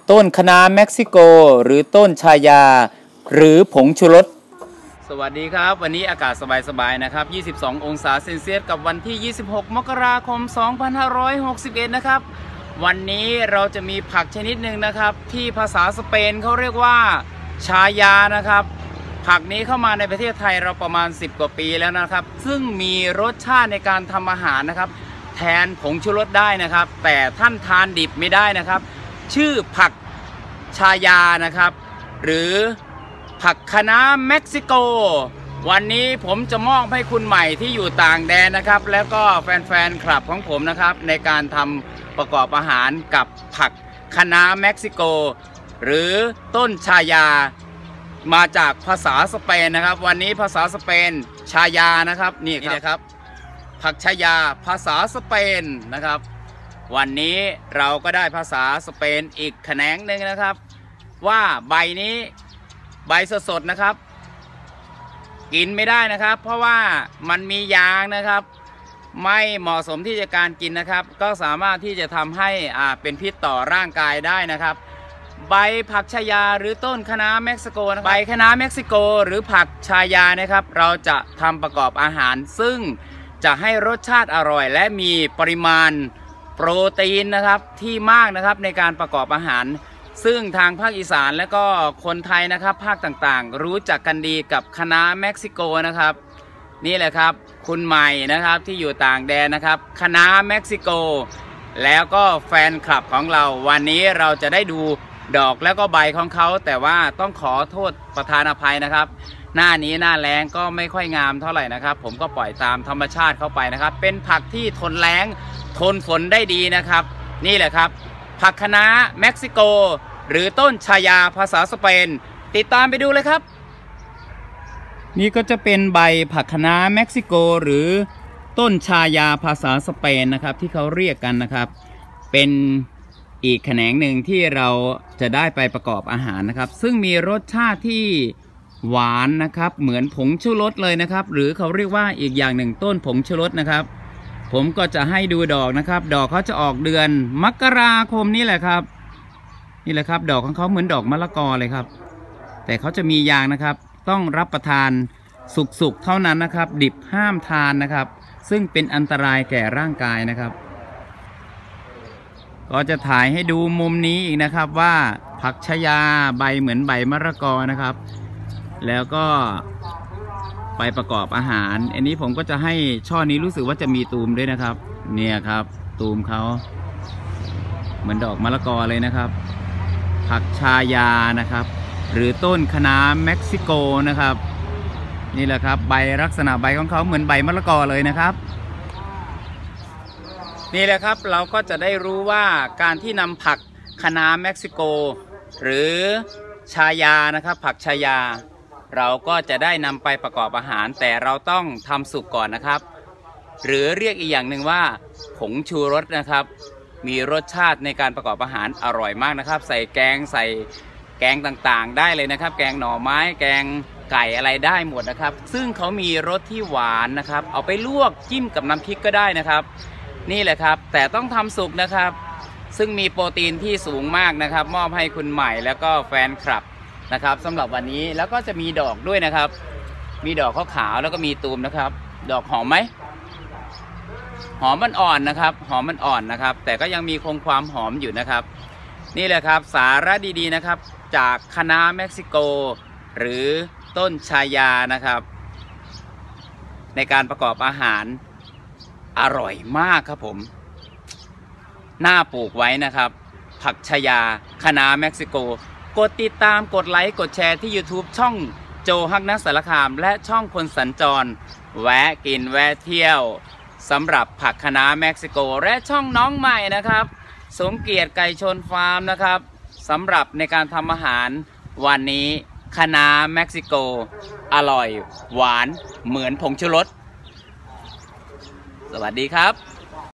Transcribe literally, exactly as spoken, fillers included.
ต้นคะน้าเม็กซิโกหรือต้นชายาหรือผงชูรสสวัสดีครับวันนี้อากาศสบายๆนะครับยี่สิบสององศาเซนเซียสกับวันที่ยี่สิบหกมกราคมสองพันห้าร้อยหกสิบเอ็ดนะครับวันนี้เราจะมีผักชนิดหนึ่งนะครับที่ภาษาสเปนเขาเรียกว่าชายานะครับผักนี้เข้ามาในประเทศไทยเราประมาณสิบกว่าปีแล้วนะครับซึ่งมีรสชาติในการทำอาหารนะครับแทนผงชูรสได้นะครับแต่ท่านทานดิบไม่ได้นะครับชื่อผักชายานะครับหรือผักคะน้าเม็กซิโกวันนี้ผมจะมอบให้คุณใหม่ที่อยู่ต่างแดนนะครับแล้วก็แฟนๆคลับของผมนะครับในการทำประกอบอาหารกับผักคะน้าเม็กซิโกหรือต้นชายามาจากภาษาสเปนนะครับวันนี้ภาษาสเปนชายานะครับนี่ครับผักชายาภาษาสเปนนะครับวันนี้เราก็ได้ภาษาสเปนอีกแขนงหนึ่งนะครับว่าใบนี้ใบสดๆนะครับกินไม่ได้นะครับเพราะว่ามันมียางนะครับไม่เหมาะสมที่จะการกินนะครับก็สามารถที่จะทำให้อ่าเป็นพิษต่อร่างกายได้นะครับใบผักชายาหรือต้นคะน้าเม็กซิโกนะใบคะน้าเม็กซิโกหรือผักชายานะครับเราจะทำประกอบอาหารซึ่งจะให้รสชาติอร่อยและมีปริมาณโปรตีนนะครับที่มากนะครับในการประกอบอาหารซึ่งทางภาคอีสานและก็คนไทยนะครับภาคต่างๆรู้จักกันดีกับคะน้าเม็กซิโกนะครับนี่แหละครับคุณใหม่นะครับที่อยู่ต่างแดนนะครับคะน้าเม็กซิโกแล้วก็แฟนคลับของเราวันนี้เราจะได้ดูดอกแล้วก็ใบของเขาแต่ว่าต้องขอโทษประธานอภัยนะครับหน้านี้หน้าแล้งก็ไม่ค่อยงามเท่าไหร่นะครับผมก็ปล่อยตามธรรมชาติเข้าไปนะครับเป็นผักที่ทนแล้งทนฝนได้ดีนะครับนี่แหละครับผักคะน้าเม็กซิโกหรือต้นชายาภาษาสเปนติดตามไปดูเลยครับนี่ก็จะเป็นใบผักคะน้าเม็กซิโกหรือต้นชายาภาษาสเปนนะครับที่เขาเรียกกันนะครับเป็นอีกแขนงหนึ่งที่เราจะได้ไปประกอบอาหารนะครับซึ่งมีรสชาติที่หวานนะครับเหมือนผงชูรสเลยนะครับหรือเขาเรียกว่าอีกอย่างหนึ่งต้นผงชูรสนะครับผมก็จะให้ดูดอกนะครับดอกเขาจะออกเดือนมกราคมนี่แหละครับนี่แหละครับดอกของเขาเหมือนดอกมะละกอเลยครับแต่เขาจะมียางนะครับต้องรับประทานสุกๆเท่านั้นนะครับดิบห้ามทานนะครับซึ่งเป็นอันตรายแก่ร่างกายนะครับก็จะถ่ายให้ดูมุมนี้อีกนะครับว่าผักชายาใบเหมือนใบมะละกอนะครับแล้วก็ไปประกอบอาหารอันนี้ผมก็จะให้ช่อนี้รู้สึกว่าจะมีตูมด้วยนะครับเนี่ยครับตูมเขาเหมือนดอกมะละกอเลยนะครับผักชายานะครับหรือต้นคะน้าเม็กซิโกนะครับนี่แหละครับใบลักษณะใบของเขาเหมือนใบมะละกอเลยนะครับนี่แหละครับเราก็จะได้รู้ว่าการที่นำผักคะน้าเม็กซิโกหรือชายานะครับผักชายาเราก็จะได้นำไปประกอบอาหารแต่เราต้องทำสุกก่อนนะครับหรือเรียกอีกอย่างหนึ่งว่าผงชูรสนะครับมีรสชาติในการประกอบอาหารอร่อยมากนะครับใส่แกงใส่แกงต่างๆได้เลยนะครับแกงหน่อไม้แกงไก่อะไรได้หมดนะครับซึ่งเขามีรสที่หวานนะครับเอาไปลวกจิ้มกับน้ำพริกก็ได้นะครับนี่แหละครับแต่ต้องทำสุกนะครับซึ่งมีโปรตีนที่สูงมากนะครับมอบให้คุณใหม่แล้วก็แฟนคลับนะครับสำหรับวันนี้แล้วก็จะมีดอกด้วยนะครับมีดอกขาวๆแล้วก็มีตูมนะครับดอกหอมไหมหอมมันอ่อนนะครับหอมมันอ่อนนะครับแต่ก็ยังมีคงความหอมอยู่นะครับนี่แหละครับสาระดีๆนะครับจากคะน้าเม็กซิโกหรือต้นชายานะครับในการประกอบอาหารอร่อยมากครับผมน่าปลูกไว้นะครับผักชายาคะน้าเม็กซิโกกดติดตามกดไลค์กดแชร์ที่ YouTube ช่องโจฮักนักสารคามและช่องคนสัญจรแวะกินแวะเที่ยวสำหรับผักคะน้าเม็กซิโกและช่องน้องใหม่นะครับสมเกียรติไก่ชนฟาร์มนะครับสำหรับในการทำอาหารวันนี้คะน้าเม็กซิโกอร่อยหวานเหมือนผงชูรสสวัสดีครับ